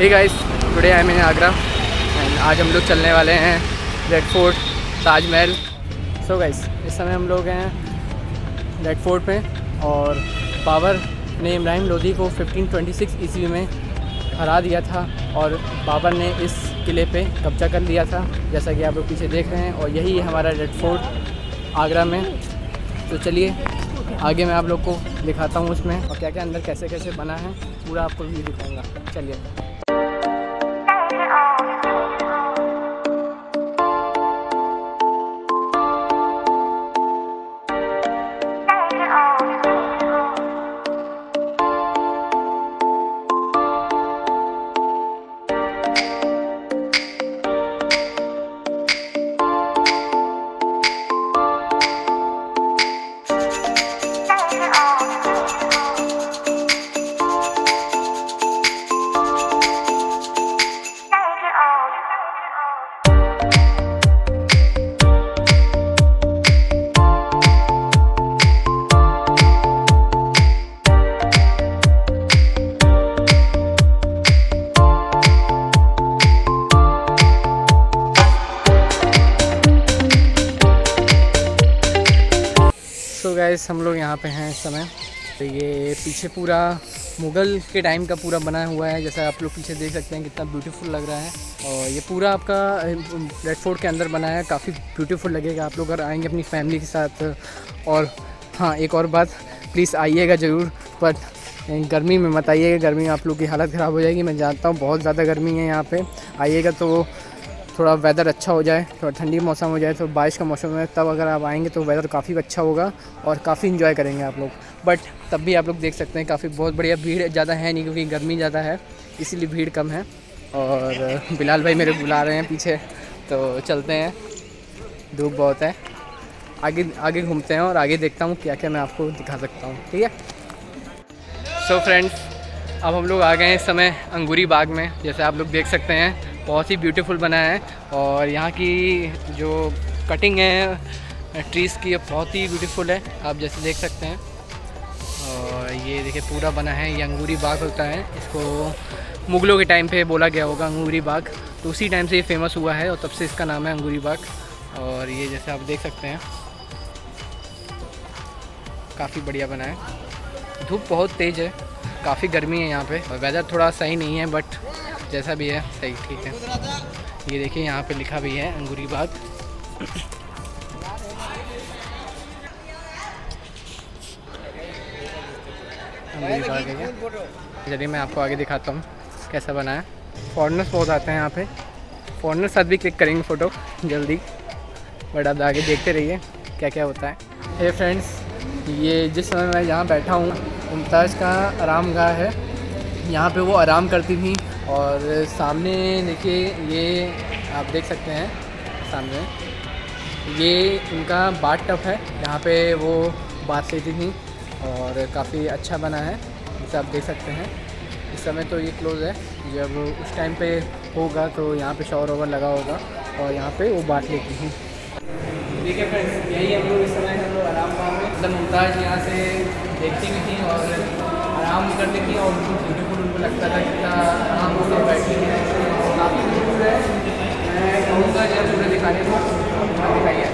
Hey guys, today I am in Agra and आज हम लोग चलने वाले हैं red fort, Taj Mahal. So guys, इस समय हम लोग हैं रेड फोर्ट पे और बाबर ने इब्राहिम लोदी को 1526 ईस्वी में हरा दिया था और बाबर ने इस किले पे कब्जा कर लिया था, जैसा कि आप लोग पीछे देख रहे हैं। और यही है हमारा रेड फोर्ट आगरा में। तो चलिए आगे मैं आप लोग को दिखाता हूँ उसमें और क्या क्या अंदर कैसे कैसे बना है, पूरा आपको भी दिखाऊंगा। चलिए। तो गाइस, हम लोग यहाँ पे हैं इस समय। तो ये पीछे पूरा मुग़ल के टाइम का पूरा बना हुआ है, जैसा आप लोग पीछे देख सकते हैं कितना ब्यूटीफुल लग रहा है। और ये पूरा आपका रेड फोर्ट के अंदर बना है, काफ़ी ब्यूटीफुल लगेगा आप लोग अगर आएंगे अपनी फैमिली के साथ। और हाँ, एक और बात, प्लीज़ आइएगा ज़रूर, बट गर्मी में मत आइएगा, गर्मी में आप लोग की हालत ख़राब हो जाएगी। मैं जानता हूँ बहुत ज़्यादा गर्मी है यहाँ पर। आइएगा तो थोड़ा वेदर अच्छा हो जाए, थोड़ा ठंडी मौसम हो जाए, तो बारिश का मौसम है, तब अगर आप आएंगे तो वेदर काफ़ी अच्छा होगा और काफ़ी इन्जॉय करेंगे आप लोग। बट तब भी आप लोग देख सकते हैं काफ़ी बहुत बढ़िया, भीड़ ज़्यादा है नहीं क्योंकि गर्मी ज़्यादा है, इसीलिए भीड़ कम है। और बिलाल भाई मेरे बुला रहे हैं पीछे, तो चलते हैं, धूप बहुत है। आगे घूमते हैं और आगे देखता हूँ क्या क्या मैं आपको दिखा सकता हूँ, ठीक है। सो फ्रेंड्स, अब हम लोग आ गए हैं इस समय अंगूरी बाग में। जैसे आप लोग देख सकते हैं बहुत ही ब्यूटीफुल बना है और यहाँ की जो कटिंग है ट्रीज़ की बहुत ही ब्यूटीफुल है, आप जैसे देख सकते हैं। और ये देखिए पूरा बना है, ये अंगूरी बाग होता है, इसको मुग़लों के टाइम पे बोला गया होगा अंगूरी बाग, तो उसी टाइम से ये फेमस हुआ है और तब से इसका नाम है अंगूरी बाग। और ये जैसे आप देख सकते हैं काफ़ी बढ़िया बना है। धूप बहुत तेज़ है, काफ़ी गर्मी है यहाँ पे और वेदर थोड़ा सही नहीं है, बट जैसा भी है सही ठीक है। ये देखिए यहाँ पे लिखा भी है अंगूरी बाग। अंगूरी बाग है। चलिए मैं आपको आगे दिखाता हूँ कैसा बना है। फॉरेनर्स बहुत आते हैं यहाँ पे, फॉरेनर्स साथ भी क्लिक करेंगे फ़ोटो जल्दी, बट आप आगे देखते रहिए क्या क्या होता है। हे फ्रेंड्स, ये जिस समय मैं यहाँ बैठा हूँ मुमताज़ का आराम गाह है, यहाँ पे वो आराम करती थी। और सामने देखिए, ये आप देख सकते हैं सामने, ये उनका बाथ टब है, यहाँ पे वो बात लेती थी और काफ़ी अच्छा बना है, जैसे आप देख सकते हैं। इस समय तो ये क्लोज़ है, जब उस टाइम पे होगा तो यहाँ पे शावर ओवर लगा होगा और यहाँ पे वो बात लेती थी। देखिए फ्रेंड्स, यही हम लोग इस समय हम लोग आराम गाह में, मतलब मुमताज़ यहाँ से देखती भी थी और आराम करती थी और उनको ब्यूटीफुल उनको लगता था कितना आराम से बैठी है, काफ़ी ब्यूटीफुल है। मैं कहूँगा जब पूरे दिखाने को दिखाइए।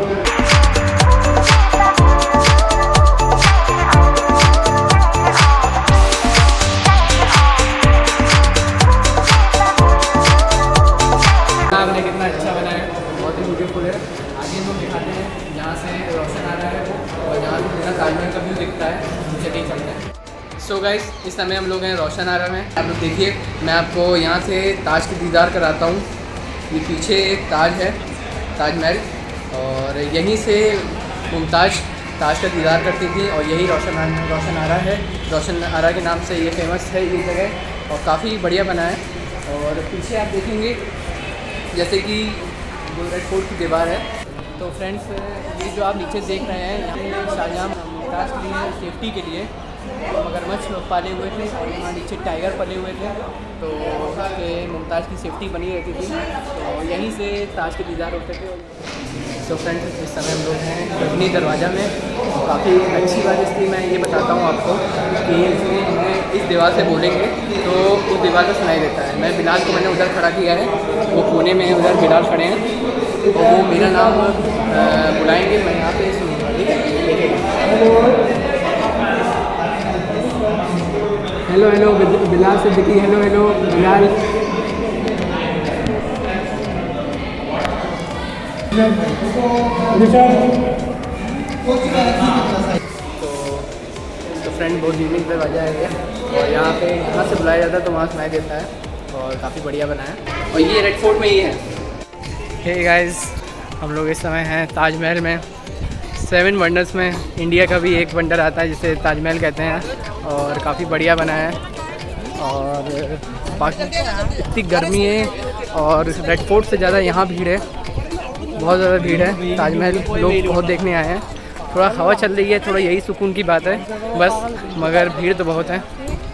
आपने कितना अच्छा बना है, बहुत ही ब्यूटीफुल है। आगे हम दिखाते हैं, यहाँ से रोशन आ रहा है वो और यहाँ से ताजमहल का व्यू दिखता है, चलिए चलते हैं। सो गाइस, इस समय हम लोग हैं रोशन आरा में। आप लोग देखिए, मैं आपको यहाँ से ताज की दीदार कराता हूँ। ये पीछे एक ताज है, ताजमहल, और यहीं से मुमताज़ ताज का दीदार करती थी और यही रोशन आरा है। रोशन आरा के नाम से ये फेमस है ये जगह और काफ़ी बढ़िया बना है। और पीछे आप देखेंगे जैसे कि जो रेड फोर्ट की दीवार है। तो फ्रेंड्स, ये जो आप नीचे देख रहे हैं, यहाँ पे शाहजहाँ मुमताज़ के लिए सेफ्टी के लिए मगरमच्छ लोग पाले हुए थे और यहाँ नीचे टाइगर पले हुए थे, तो उसके मुमताज़ की सेफ्टी बनी रहती थी, तो यहीं से ताज के दीदार होते थे। तो फ्रेंड्स, इस समय हम लोग हैं गजनी दरवाज़ा में। काफ़ी अच्छी बात इसलिए मैं ये बताता हूँ आपको कि इसमें हमें इस दीवार से बोलेंगे तो उस दीवार को सुनाई देता है। मैं बिलाल को मैंने उधर खड़ा किया है, वो कोने में उधर बिलाल खड़े हैं, तो वो मेरा नाम बुलाएंगे, मैं यहाँ पे सुनूँगा, ठीक है। Hello hello Bilal Siddiqui, hello hello Bilal. तो फ्रेंड बहुत यूनिक पे बजा है और यहाँ से बुलाया जाता है तो वहाँ सुनाई देता है और काफ़ी बढ़िया बना है। और ये रेड फोर्ट में ही है। हे गाइस, हम लोग इस समय हैं ताजमहल में। 7 वंडर्स में इंडिया का भी एक वंडर आता है जिसे ताजमहल कहते हैं, और काफ़ी बढ़िया बना है। और बाकी इतनी गर्मी है और रेड फोर्ट से ज़्यादा यहाँ भीड़ है, बहुत ज़्यादा भीड़ है। ताजमहल लोग बहुत देखने आए हैं। थोड़ा हवा चल रही है, थोड़ा यही सुकून की बात है बस, मगर भीड़ तो बहुत है।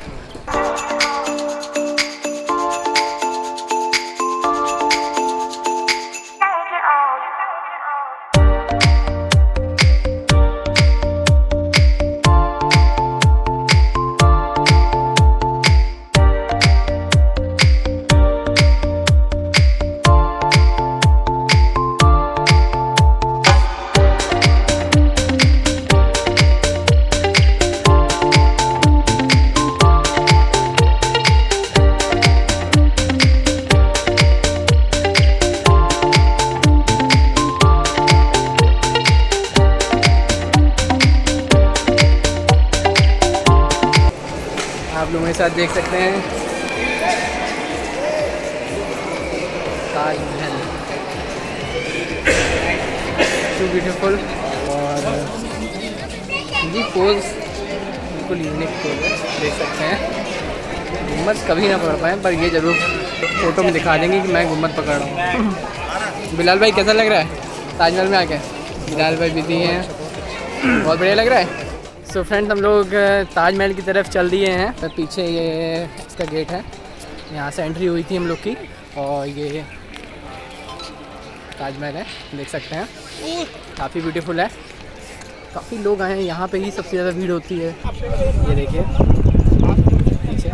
आप लोग मेरे साथ देख सकते हैं ताज महल, टू ब्यूटीफुल। और ये पोज बिल्कुल यूनिक पोज है, देख सकते हैं। गुम्बद कभी ना पकड़ पाए, पर ये ज़रूर फ़ोटो में दिखा देंगे कि मैं गुम्बद पकड़ रहा हूँ। बिलाल भाई कैसा लग रहा है ताजमहल में आके? बिलाल भाई बिजी हैं, बहुत बढ़िया लग रहा है। सो फ्रेंड्स, हम लोग ताजमहल की तरफ चल दिए हैं। तो पीछे ये इसका गेट है, यहाँ से एंट्री हुई थी हम लोग की, और ये ताजमहल है, देख सकते हैं। काफ़ी ब्यूटीफुल है, काफ़ी लोग आए हैं। यहाँ पे ही सबसे ज़्यादा भीड़ होती है। ये देखिए पीछे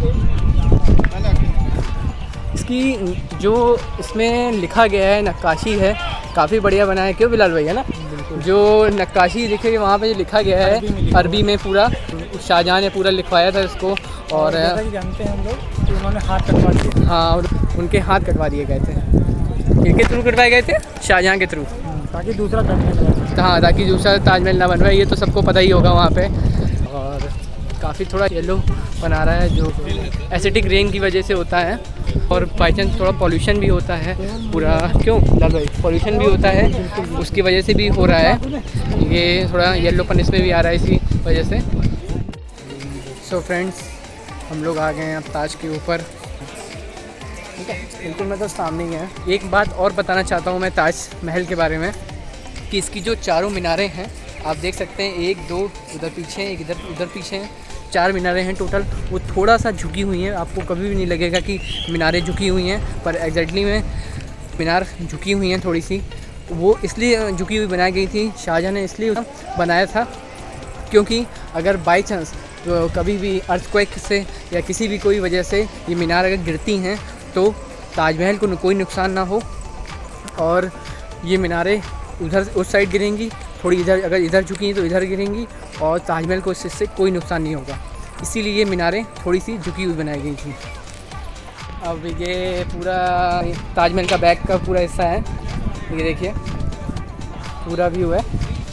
इसकी जो इसमें लिखा गया है, नक्काशी है, काफ़ी बढ़िया बना है। क्यों बिलाल भाई, है ना? जो नक्काशी लिखी है वहाँ पे जो लिखा गया है अरबी में, पूरा शाहजहाँ ने पूरा लिखवाया था इसको। और जानते हैं हम लोग कि उन्होंने हाथ कटवा दिए। हाँ, उनके हाथ कटवा दिए गए थे। किनके थ्रू कटवाए गए थे? शाहजहाँ के थ्रू, ताकि दूसरा ताजमहल, हाँ, ताकि दूसरा ताजमहल ना बनवाए। ये तो सबको पता ही होगा वहाँ पे। और काफ़ी थोड़ा येलो बना रहा है, जो एसिडिक रेन की वजह से होता है, और बाई चांस थोड़ा पॉल्यूशन भी होता है पूरा। क्यों लाल भाई? पॉल्यूशन भी होता है, उसकी वजह से भी हो रहा है। ये थोड़ा येलोपन इसमें भी आ रहा है इसी वजह से। सो फ्रेंड्स, हम लोग आ गए हैं अब ताज के ऊपर, ठीक है, बिल्कुल मतलब सामने ही है। एक बात और बताना चाहता हूँ मैं ताज महल के बारे में, कि इसकी जो चारों मीनारें हैं आप देख सकते हैं, 1 2 उधर पीछे हैं, एक उधर पीछे हैं, 4 मीनारें हैं टोटल। वो थोड़ा सा झुकी हुई हैं, आपको कभी भी नहीं लगेगा कि मीनारें झुकी हुई हैं, पर एग्जैक्टली में मीनार झुकी हुई हैं थोड़ी सी। वो इसलिए झुकी हुई बनाई गई थी, शाहजहाँ ने इसलिए बनाया था, क्योंकि अगर बाई चांस कभी भी अर्थक्वेक से या किसी भी कोई वजह से ये मीनार अगर गिरती हैं तो ताजमहल को कोई नुकसान ना हो, और ये मीनारें उधर उस साइड गिरेंगी, थोड़ी इधर, अगर इधर झुकी हैं तो इधर गिरेंगी, और ताजमहल को इससे कोई नुकसान नहीं होगा। इसीलिए ये मीनारें थोड़ी सी झुकी हुई बनाई गई थी। अब ये पूरा ताजमहल का बैक का पूरा हिस्सा है, ये देखिए पूरा व्यू है,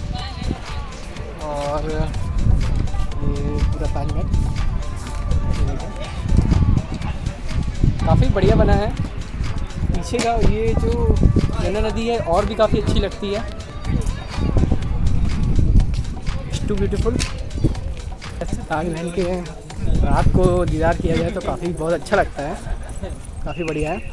और ये पूरा ताजमहल काफ़ी बढ़िया बना है। पीछे का ये जो यमुना नदी है और भी काफ़ी अच्छी लगती है, टू ब्यूटीफुल। ताजमहल के रात को दीदार किया जाए तो काफ़ी बहुत अच्छा लगता है, काफ़ी बढ़िया है।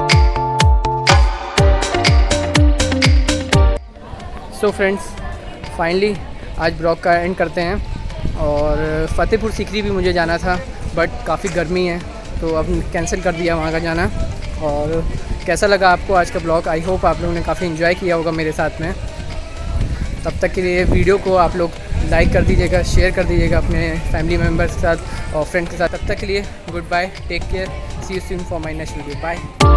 सो फ्रेंड्स, फाइनली आज ब्लॉग का एंड करते हैं। और फ़तेहपुर सीकरी भी मुझे जाना था बट काफ़ी गर्मी है तो अब कैंसिल कर दिया वहाँ का जाना। और कैसा लगा आपको आज का ब्लॉग? आई होप आप लोगों ने काफ़ी इन्जॉय किया होगा मेरे साथ में। तब तक के लिए वीडियो को आप लोग लाइक कर दीजिएगा, शेयर कर दीजिएगा अपने फैमिली मेम्बर्स के साथ और फ्रेंड्स के साथ। तब तक के लिए good bye, take care, see you soon for my next video, bye.